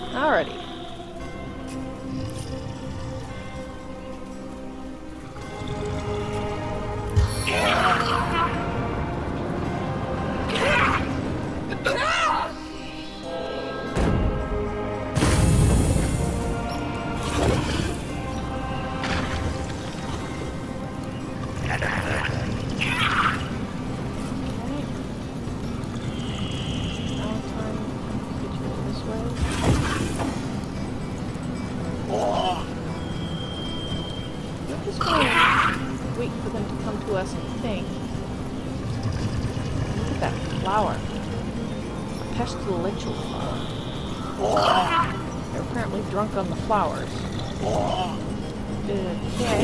Alrighty. They're apparently drunk on the flowers. Okay. Here.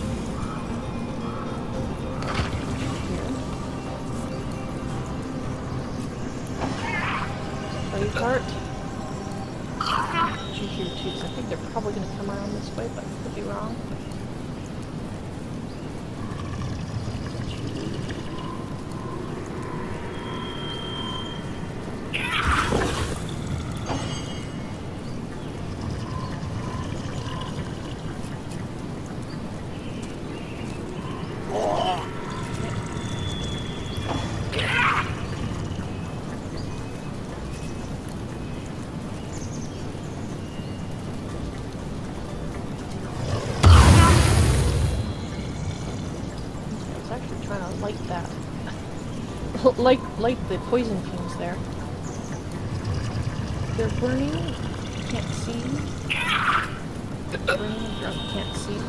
Play cart. Choose your tubes. I think they're probably going to come around this way, but I could be wrong. Light the poison fumes there. They're burning. Can't see. Burning. Drunk. Can't see.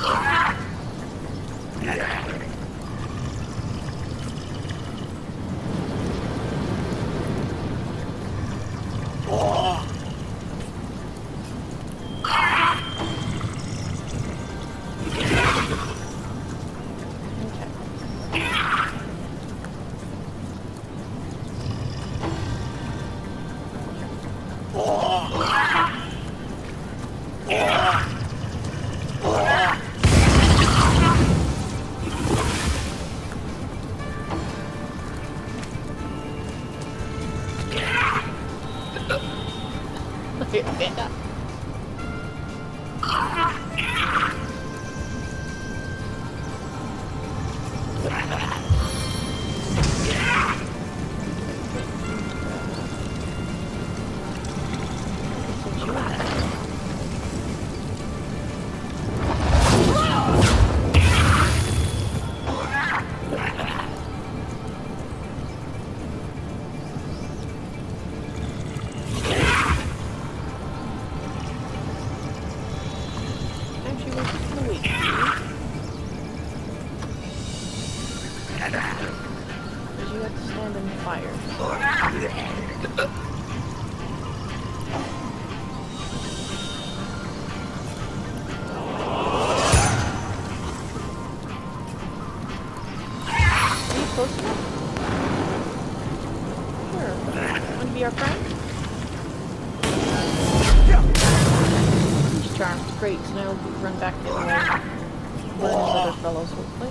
Great, so now we'll run back the other way. Where those other fellows will play.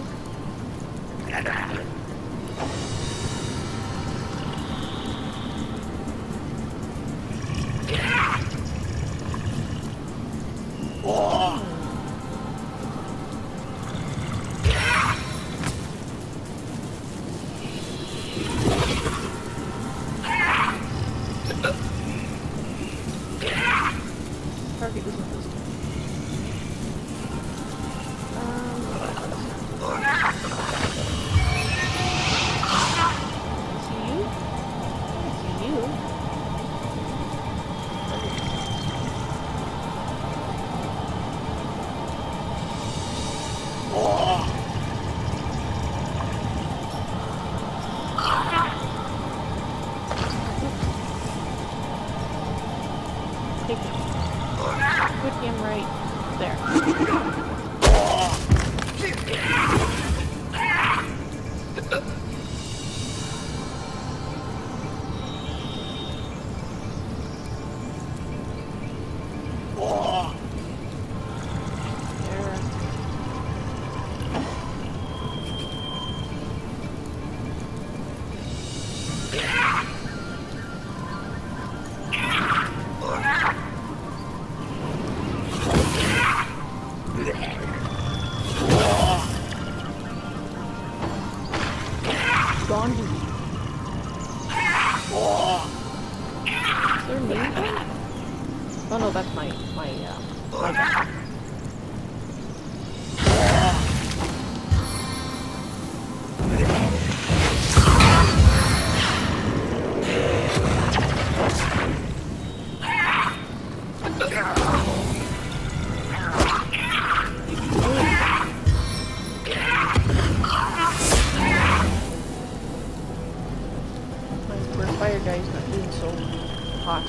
Target isn't this time. Put him right there. Oh no, that's my gun. My fire guy's not doing so hot.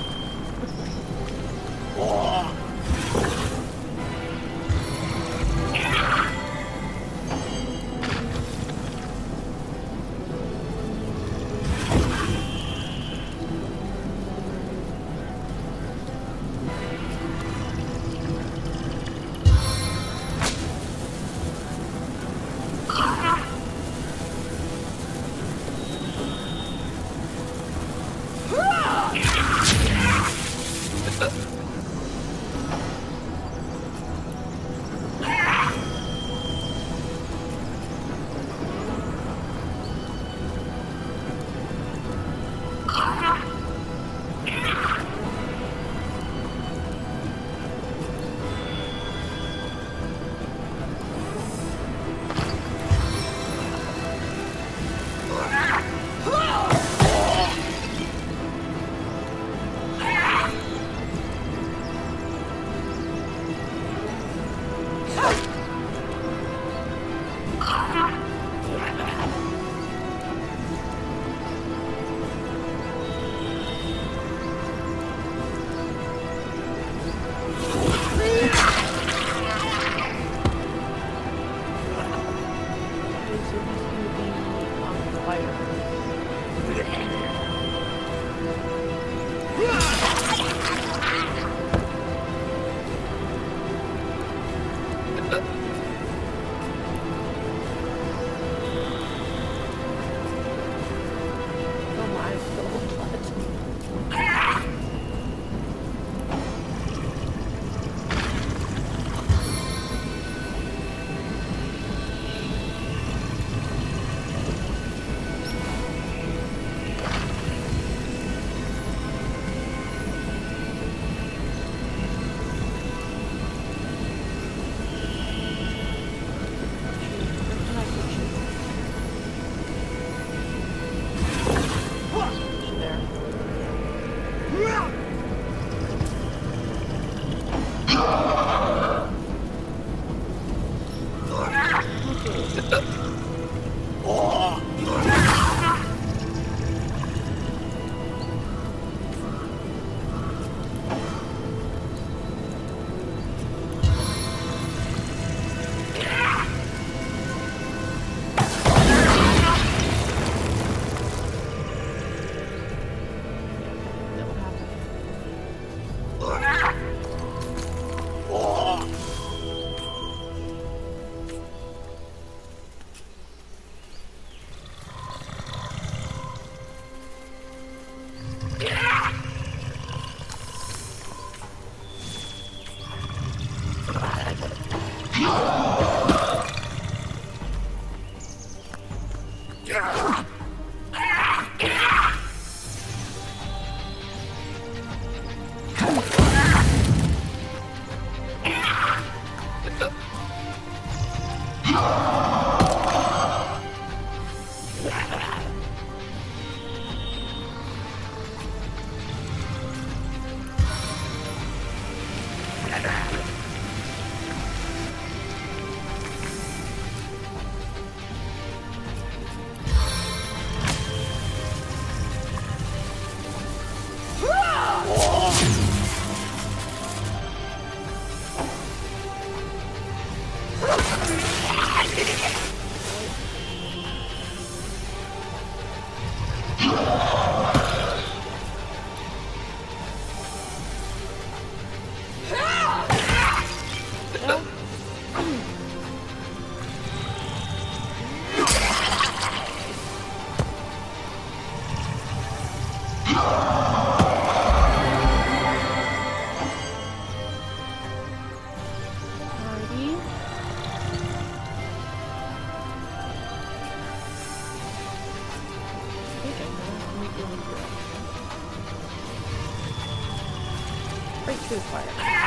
Great. right through the fire.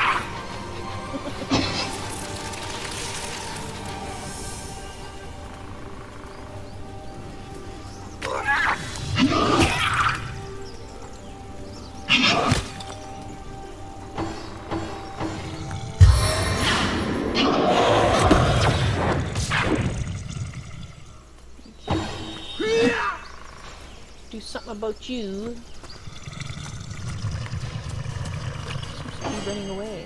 Do something about you. Seems to be running away.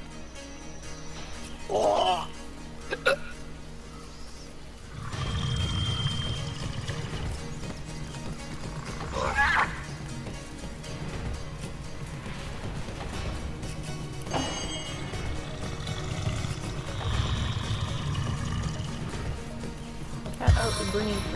Cat out the burning friend.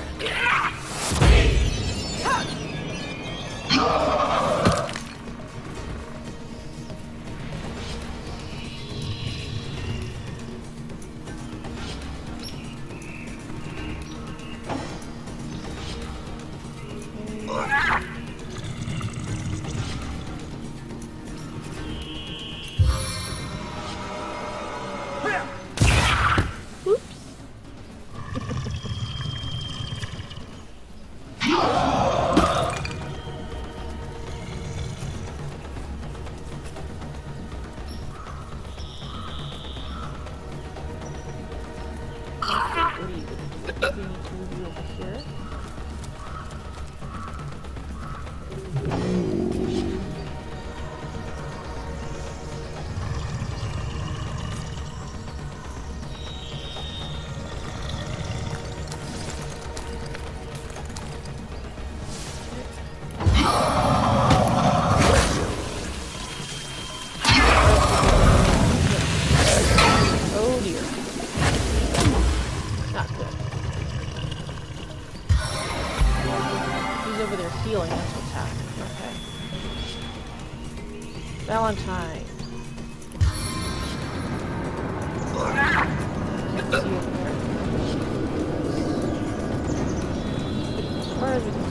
Valentine. Can't see over there. As far as we can see.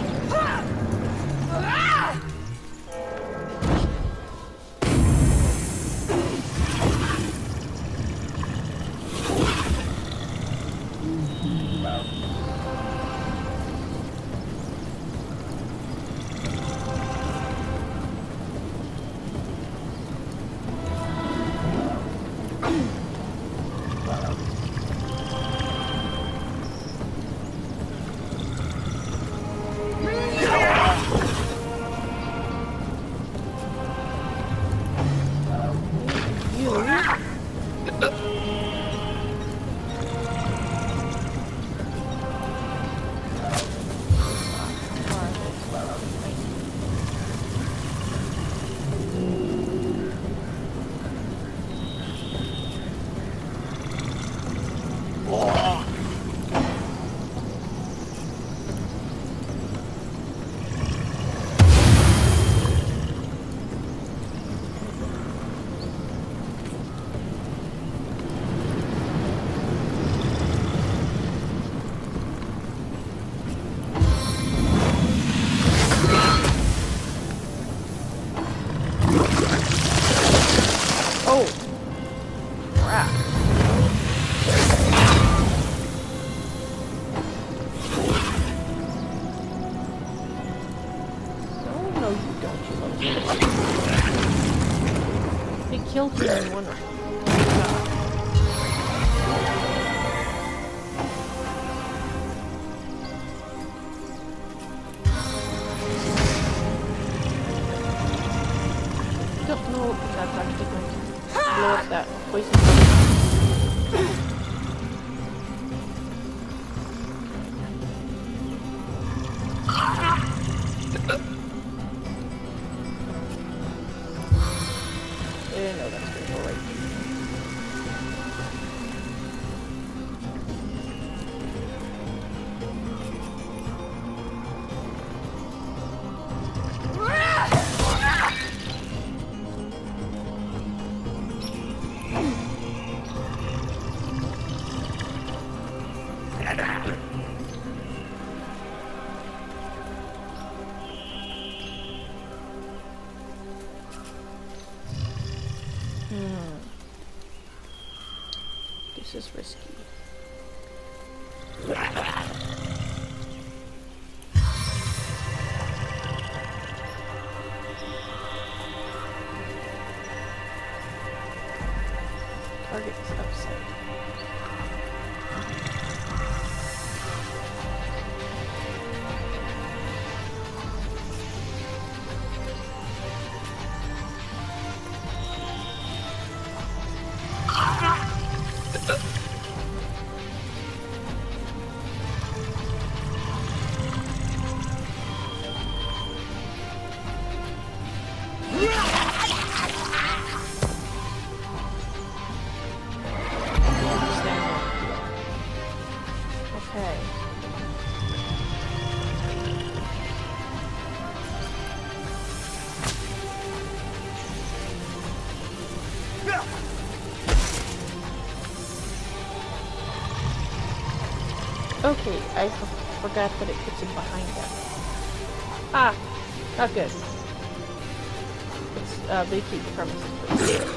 Killed him in one shot. Don't know if that's actually going to blow up that poison. No, that's going to go right. is risky. Target is upside. Okay, I forgot that it gets in behind them. Ah! Not good. Let's vacate the premises first.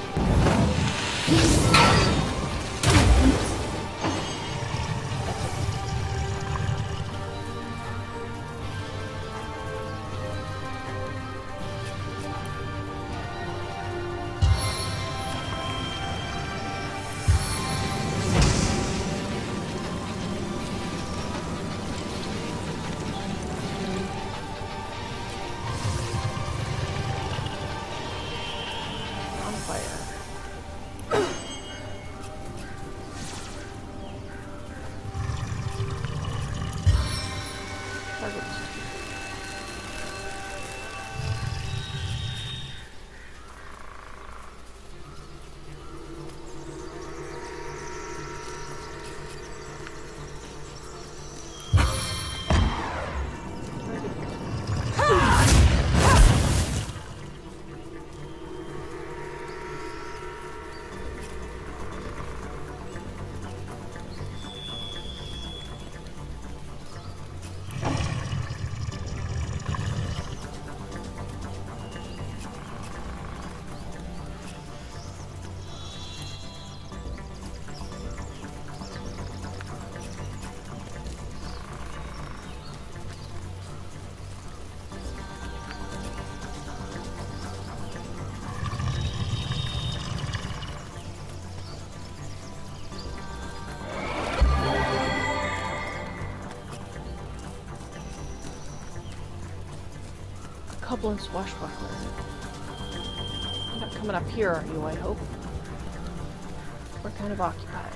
Goblin swashbuckler. You're not coming up here, are you, I hope? We're kind of occupied.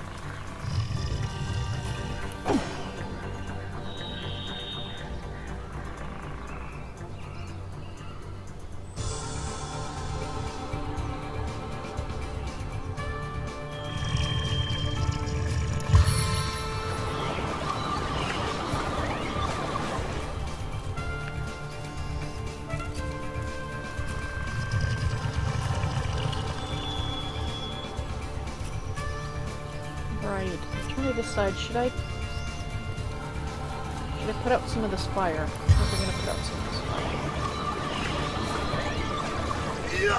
Should I put out some of this fire? I think I'm gonna put out some of this fire. Yeah.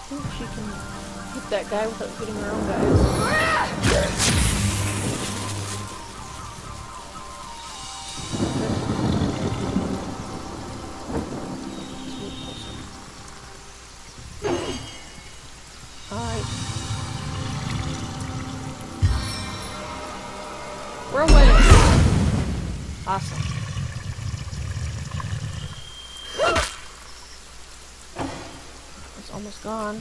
think she can hit that guy without hitting her own guys. Alright. We're winning! Awesome. It's almost gone.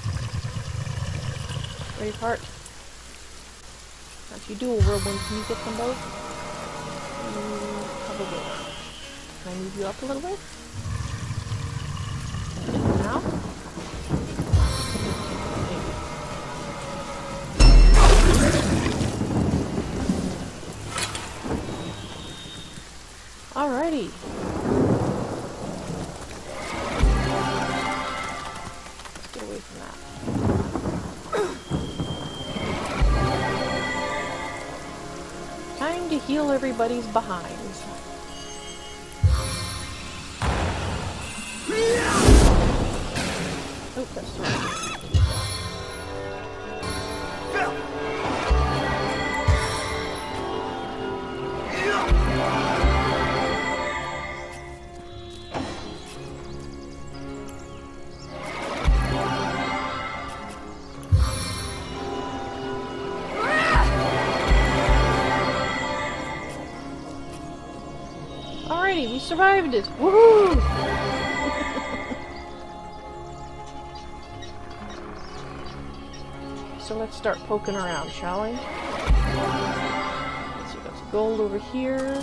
Brave heart. Now if you do a whirlwind, can you get them both? Probably not. Can I move you up a little bit? Can I get them now? Alrighty. Let's get away from that. Time to heal everybody's behinds. Oh, that's the right. Alrighty, we survived it! Woohoo! So let's start poking around, shall we? Let's see, that's gold over here.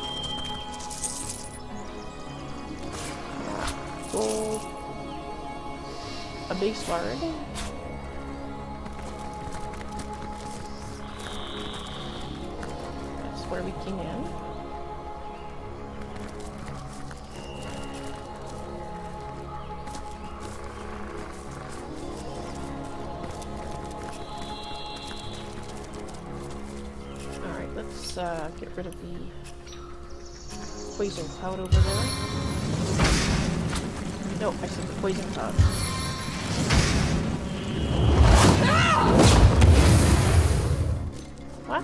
Gold. A base ward. That's where we came in. Get rid of the poison cloud over there. No, I said the poison cloud. What?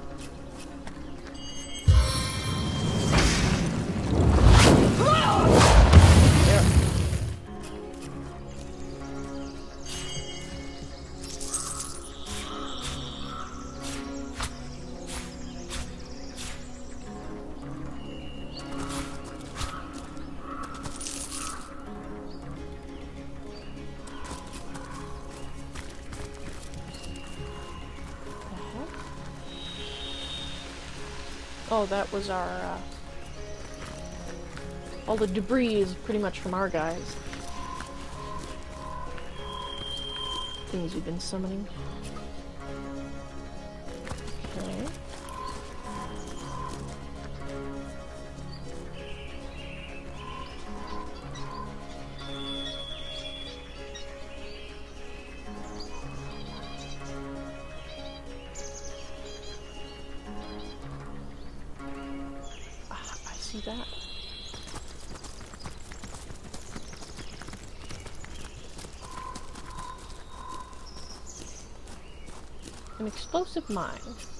There. Oh, that was our, all the debris is pretty much from our guys. Things we've been summoning. Okay. That. An explosive mine.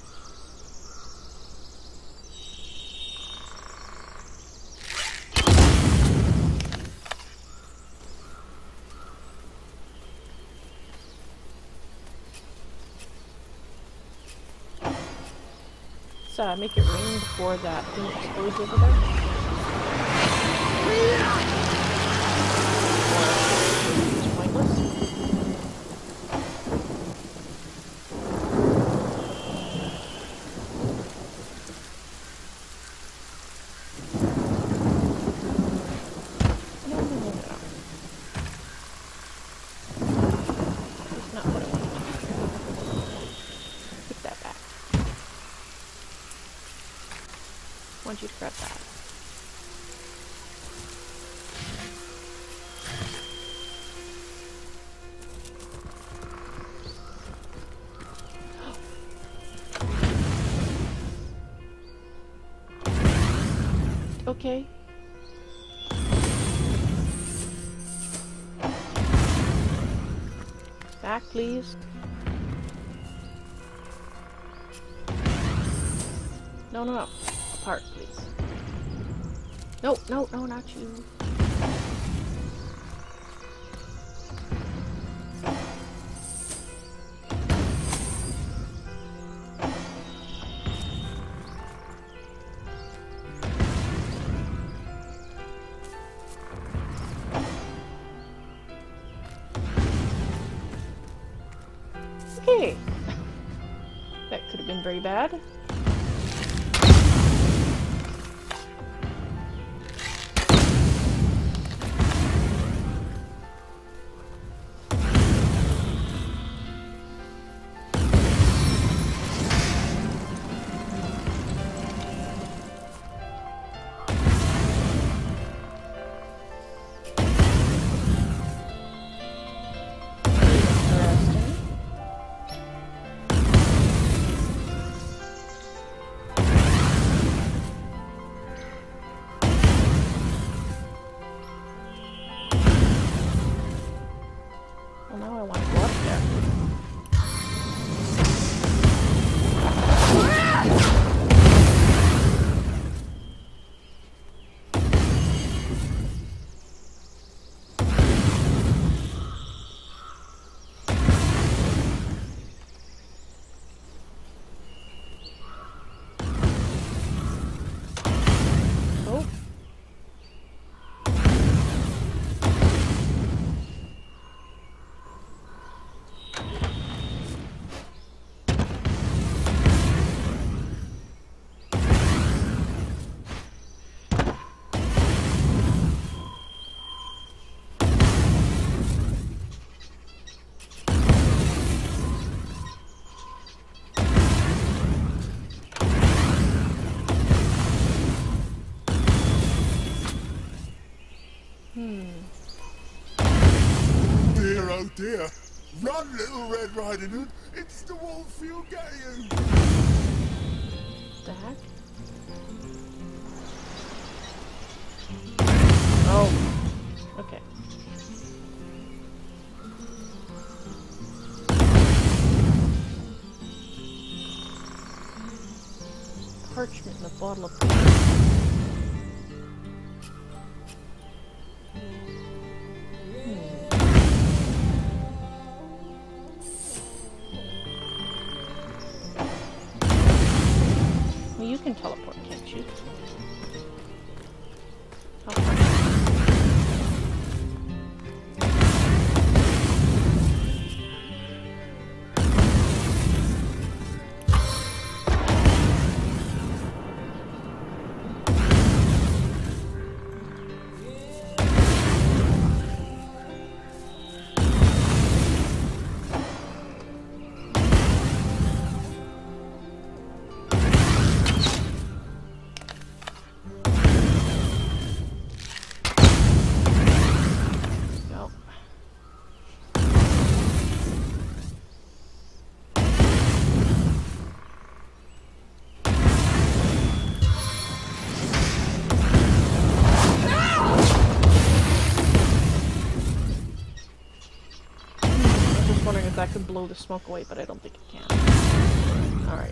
Let's make it rain before that thing explodes over there. It's pointless. No. That's not what I wanted to do. Put that back. I want you to grab that. Okay. Back, please. No, no, no. Apart, please. No, no, no, not you. Okay. That could have been very bad. Dear, oh dear. Run, little Red Riding Hood. It's the wolf you'll get you. The heck? Oh. Okay. Parchment and a bottle of beer. Well, you can teleport, can't you? Teleport. That could blow the smoke away, but I don't think it can. Alright.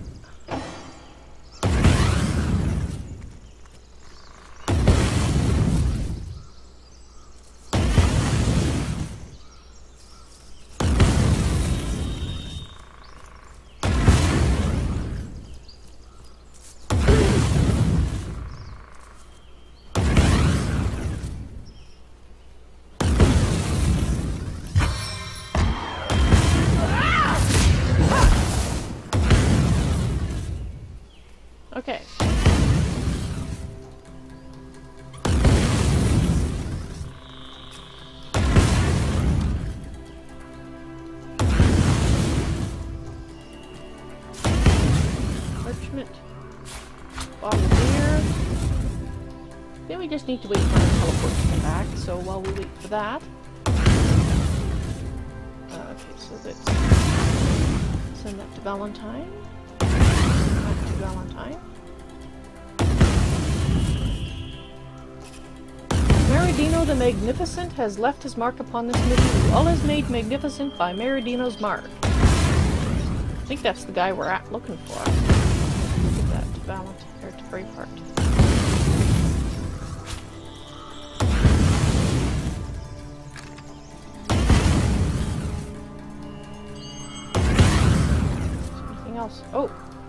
Okay. Parchment. Bottle of beer. Then we just need to wait for our teleport to come back, so while we wait for that... okay, so let's send that to Valentine. Back to Valentine. Merry Meridino the Magnificent has left his mark upon this mission. All is made magnificent by Meridino's mark. I think that's the guy we're looking for. Look at that, to Valentine, or to Braveheart. Anything else? Oh!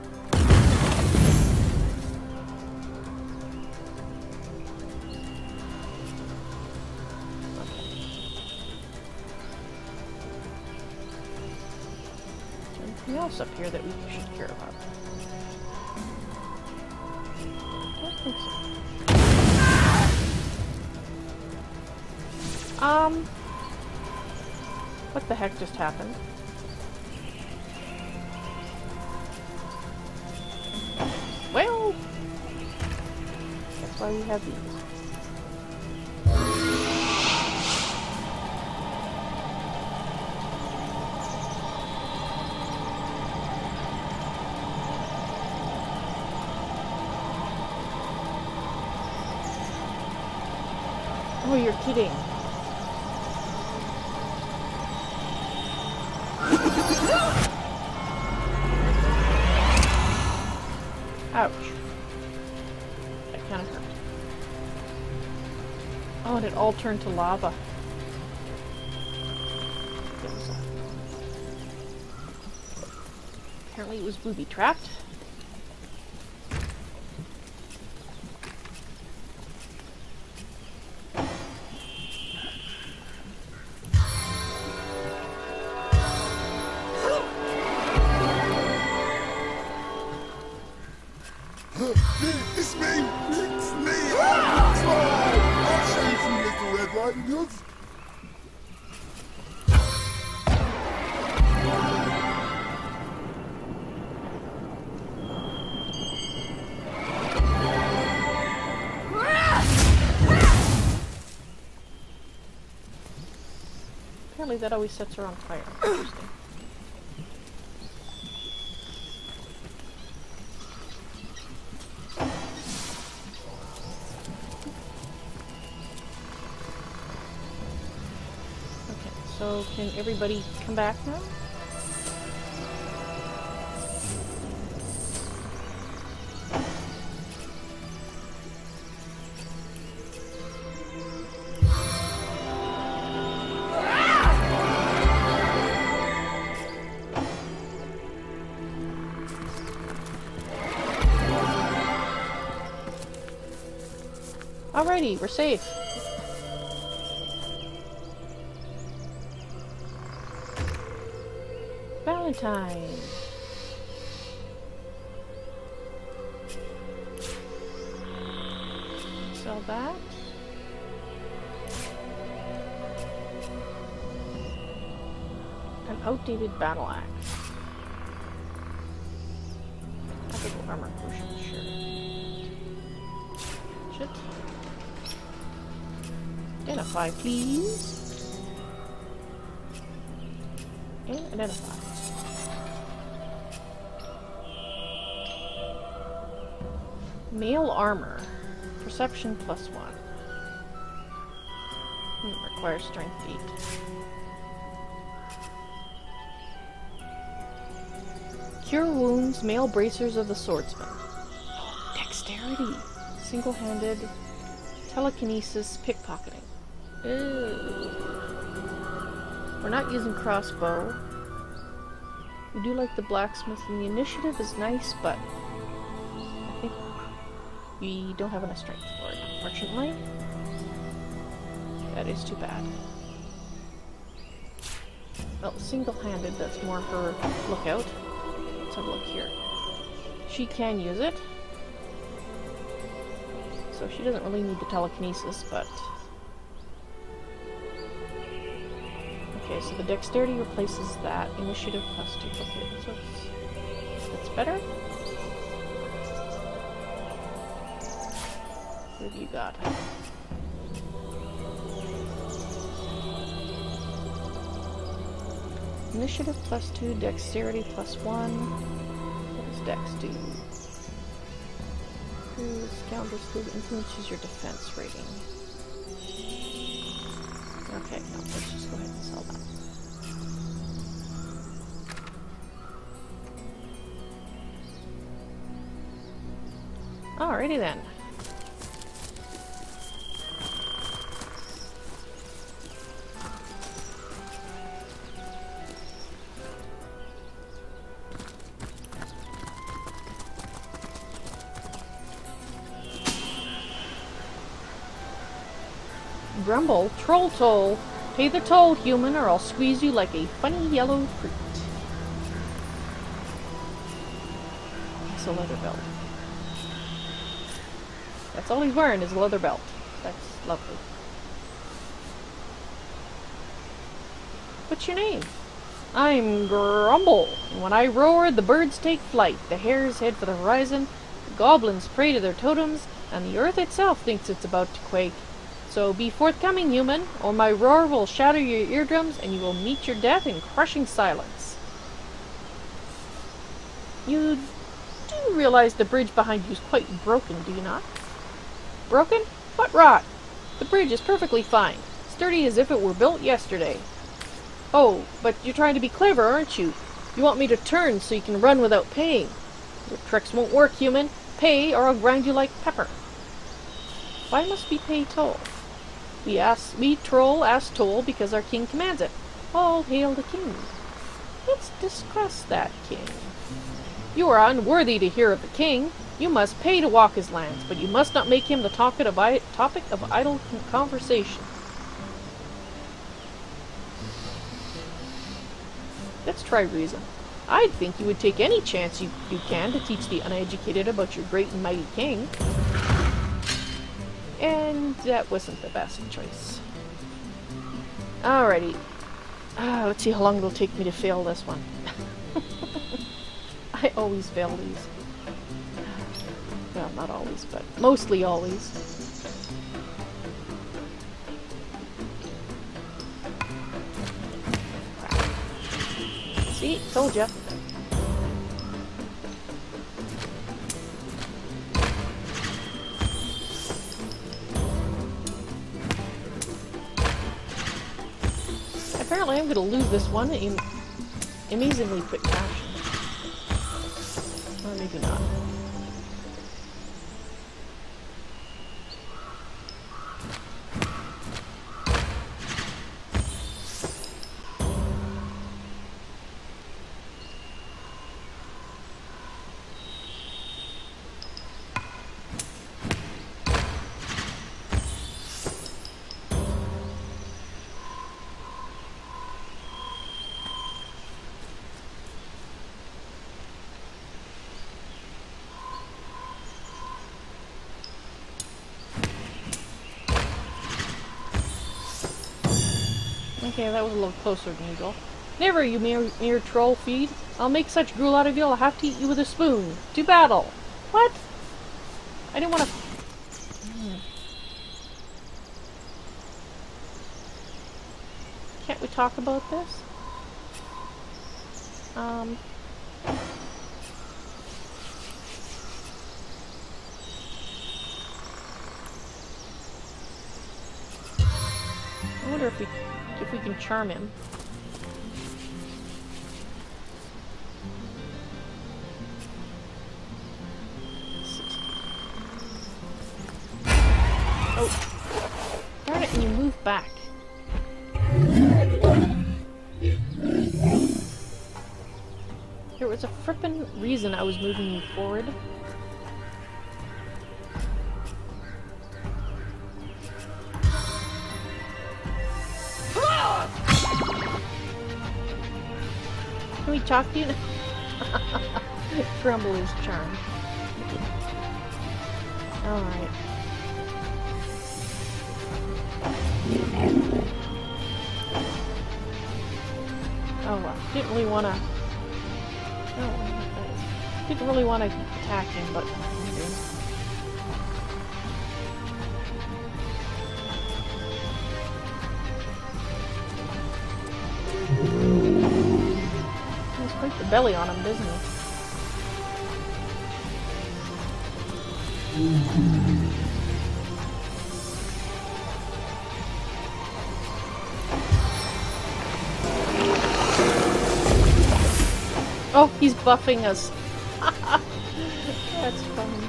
Anything else up here that we should care about? I don't think so. What the heck just happened? Well, that's why we have these. Oh, you're kidding. Ouch. That kind of hurt. Oh, and it all turned to lava. Apparently it was booby-trapped. It's me! It's me! I'll show you some little Red Riding Hoods. Apparently that always sets her on fire. Interesting. So, can everybody come back now? Alrighty, we're safe. Valentine. Sell that. An outdated battle axe. Magical armor potion, sure. Shit. Identify, please. And identify. Mail armor. Perception +1. Requires strength 8. Cure wounds, male bracers of the swordsman. Dexterity. Single-handed. Telekinesis, pickpocketing. Ew. We're not using crossbow. We do like the blacksmithing. The initiative is nice, but I think we don't have enough strength for it, unfortunately. That is too bad. Well, single-handed, that's more her lookout. Let's have a look here. She can use it. So she doesn't really need the telekinesis, but... Okay, so the dexterity replaces that. Initiative +2. Okay, so that's better. What have you got? Initiative +2, dexterity +1. What does dex do? Scoundrel skill influences your defense rating. Okay, no, let's just go ahead and sell that. Alrighty then. Grumble, troll toll. Pay the toll, human, or I'll squeeze you like a funny yellow fruit. It's a leather belt. That's all he's wearing is a leather belt. That's lovely. What's your name? I'm Grumble. And when I roar, the birds take flight. The hares head for the horizon. The goblins pray to their totems. And the earth itself thinks it's about to quake. So be forthcoming, human, or my roar will shatter your eardrums and you will meet your death in crushing silence. You do realize the bridge behind you is quite broken, do you not? Broken? What rot? The bridge is perfectly fine, sturdy as if it were built yesterday. Oh, but you're trying to be clever, aren't you? You want me to turn so you can run without paying. Your tricks won't work, human. Pay, or I'll grind you like pepper. Why must we pay toll? We troll ask toll because our king commands it. All hail the king. Let's discuss that, king. You are unworthy to hear of the king. You must pay to walk his lands, but you must not make him the topic of idle conversation. Let's try reason. I'd think you would take any chance you can to teach the uneducated about your great and mighty king. And that wasn't the best choice. Alrighty. Let's see how long it'll take me to fail this one. I always fail these. Well, not always, but mostly always. See? Told ya. Apparently I'm going to lose this one in amazingly quick fashion. Or maybe not. Okay, that was a little closer than usual. Never, you mere troll feed. I'll make such gruel out of you, I'll have to eat you with a spoon. To battle! What? I didn't want to... Can't we talk about this? I wonder if we can charm him. Oh, darn it! And you move back. There was a frippin' reason I was moving you forward. Can we talk to you now? Grumble is charmed. Alright. Oh well. Didn't really want to... Didn't really want to attack him, but... He's quite the belly on him, doesn't he? Oh, he's buffing us. That's funny.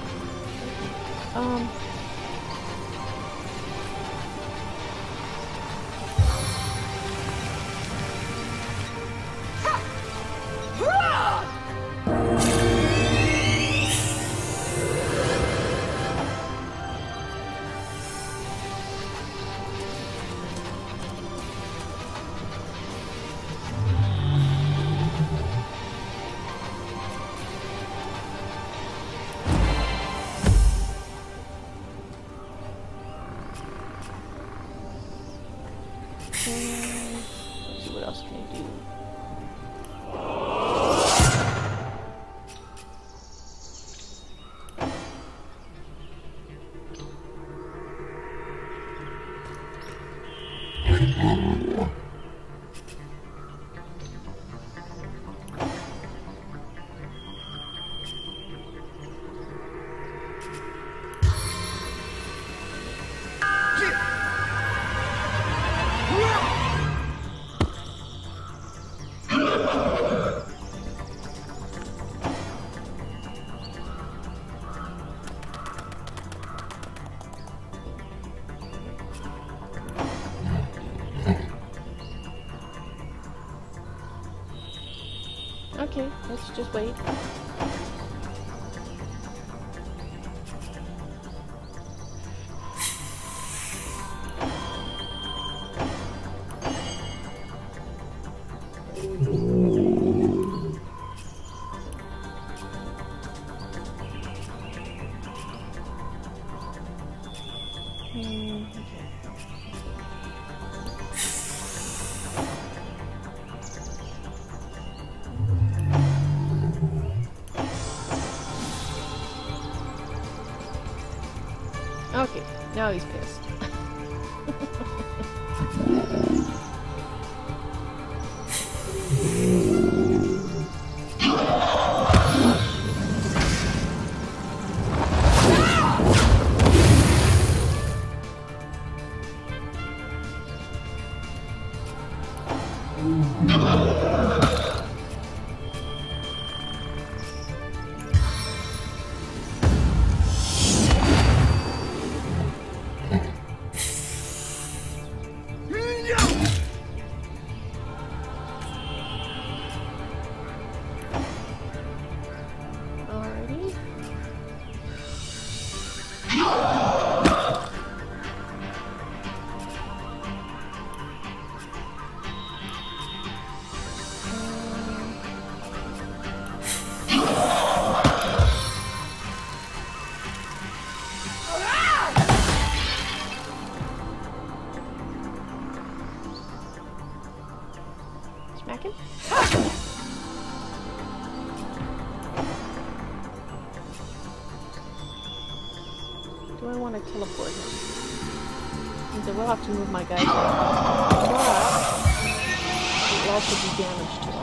Let's see, what else can you do? Okay, let's just wait. Okay, now he's pissed. Smack him? Do I want to teleport him? Means I will have to move my guys around. But it will also do damage to him.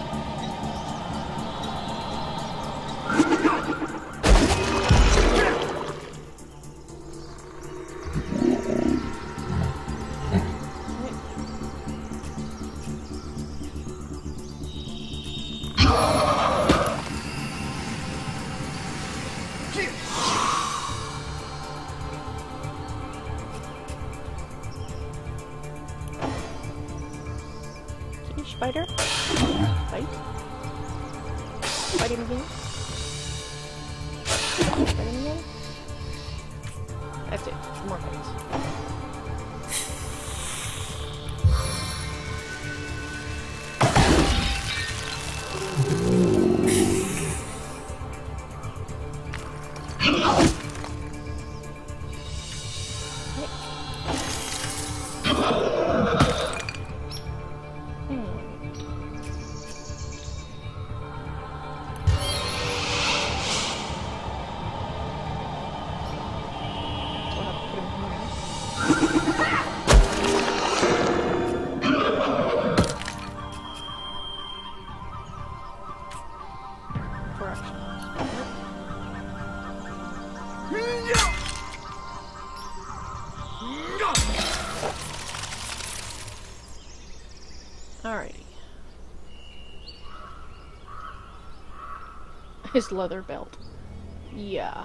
Spider? Fight? Fight him again? Fight him again? That's it. More fights. His leather belt. Yeah.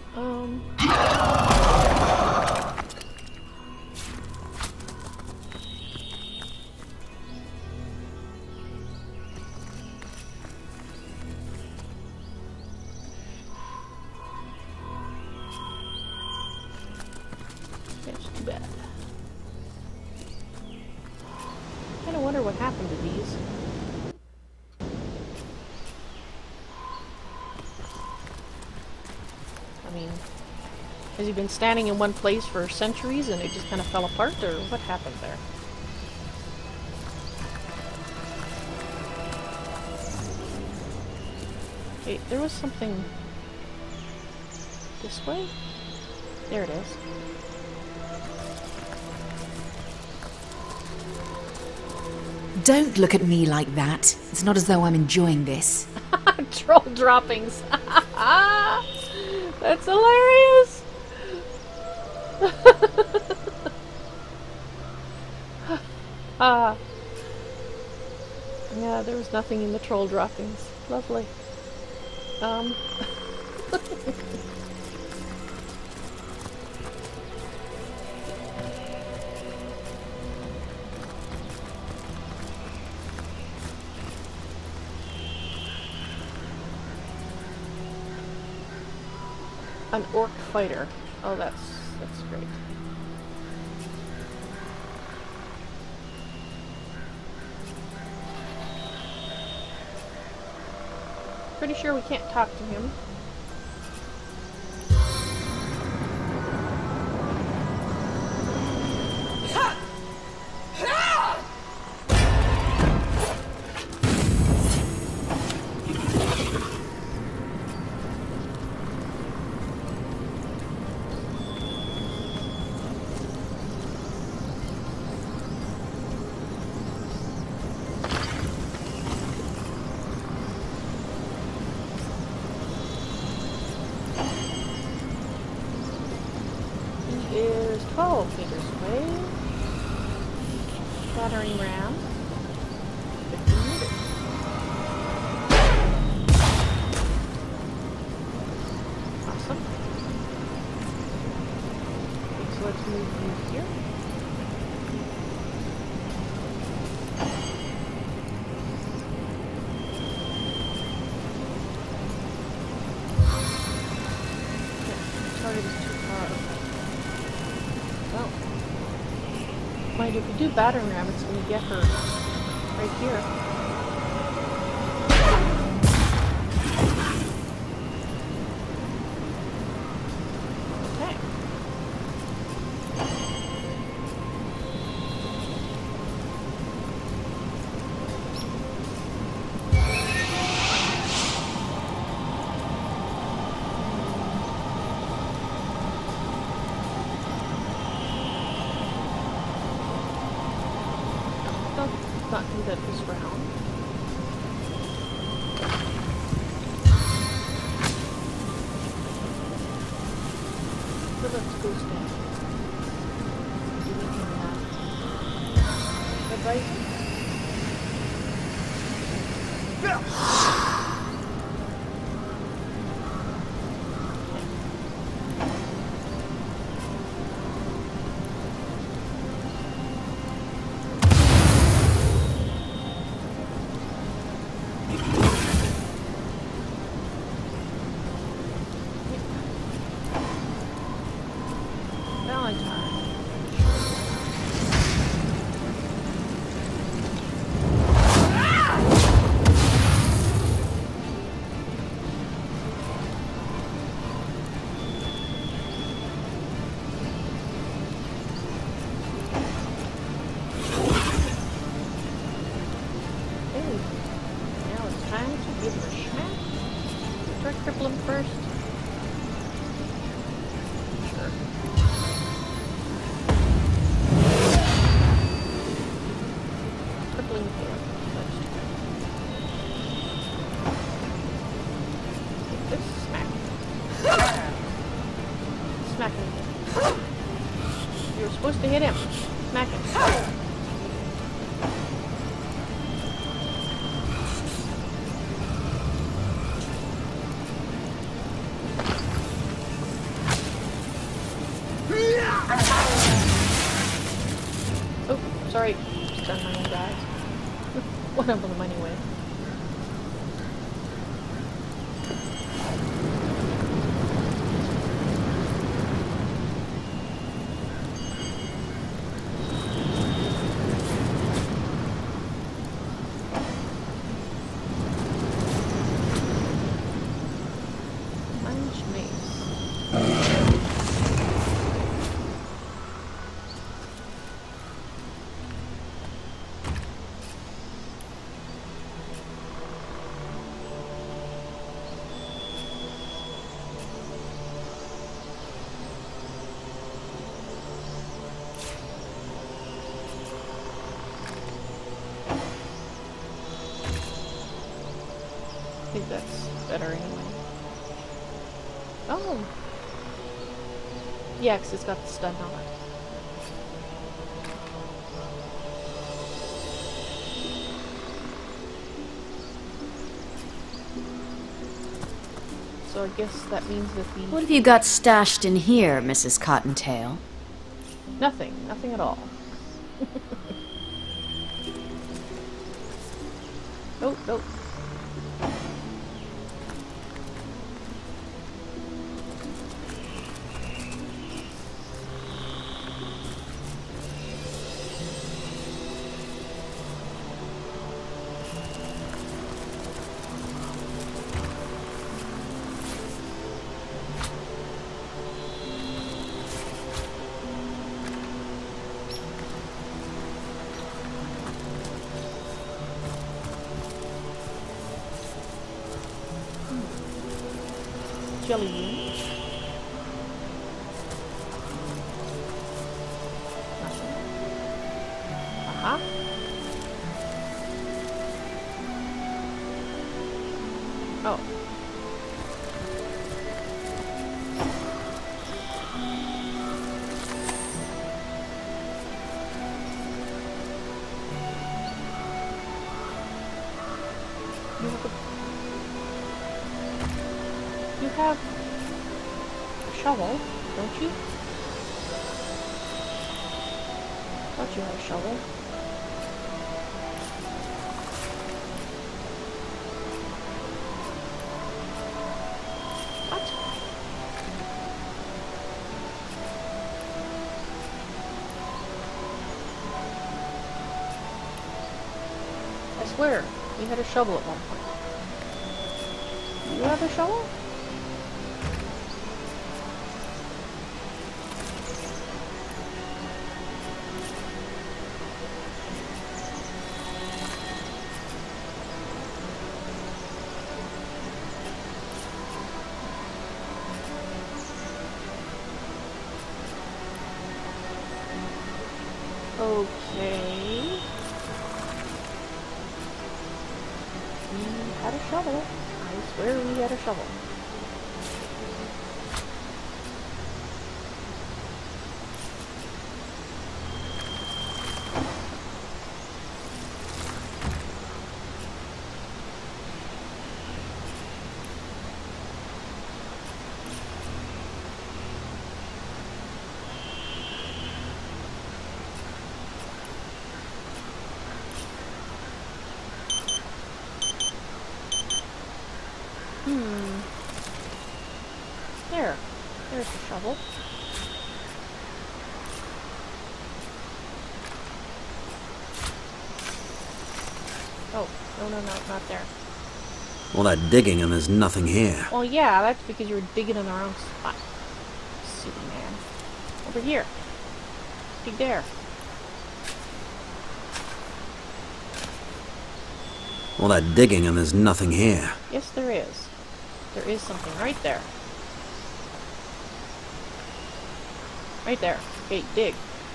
That's too bad. I kinda wonder what happened to these. I mean, has he been standing in one place for centuries and it just kind of fell apart, or what happened there? Okay, there was something this way? There it is. Don't look at me like that. It's not as though I'm enjoying this. Troll droppings. That's hilarious. Yeah, there was nothing in the troll droppings. Lovely. An orc fighter. Oh, that's great. Pretty sure we can't talk to him. Is 12 meters away. Battering ram. 15 meters. Awesome. Okay, so let's move you here. Okay, target is too far. Well, mind if we do battering ram, it's going to get her right here. Okay. Not do that this round. So let's go stand. Do we can advice? Cripple him first. Sure. Crippling here. This smack. Smack him. You were supposed to hit him. Smack him. One of them anyway. I think that's better anyway. Oh! Yeah, 'cause it's got the stun on it. So I guess that means that the... What have you got stashed in here, Mrs. Cottontail? Nothing. Nothing at all. Nope, nope. Jelly bean. Nothing. Aha. Oh. You have a shovel, don't you? Thought you had a shovel. What? I swear, you had a shovel at one point. You have a shovel? Okay. We had a shovel. I swear we had a shovel. There's the shovel. Oh, no, not there. All that digging and there's nothing here. Well, yeah, that's because you were digging in the wrong spot. Silly man. Over here. Dig there. All that digging and there's nothing here. Yes, there is. There is something right there. Right there. Okay, dig.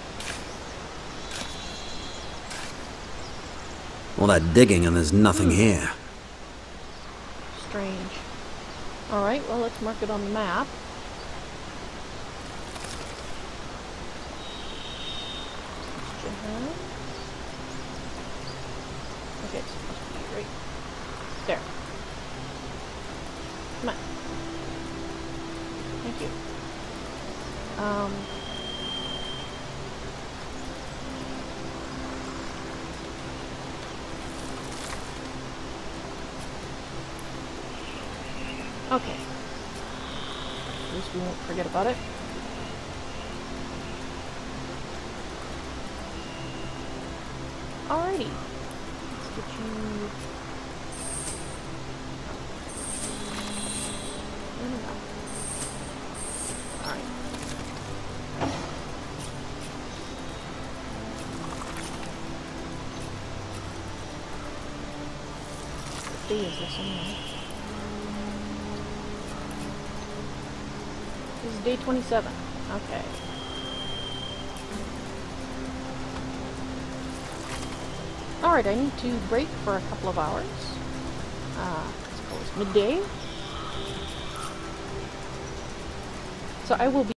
All that digging and there's nothing here. Strange. Alright, well, let's mark it on the map. Okay, it's supposed to be right there. Come on. Thank you. Okay. At least we won't forget about it. Alrighty. Let's get you... No. Alright. What day is this anyway? This is day 27. Okay. Alright, I need to break for a couple of hours. Let's call this midday. So I will be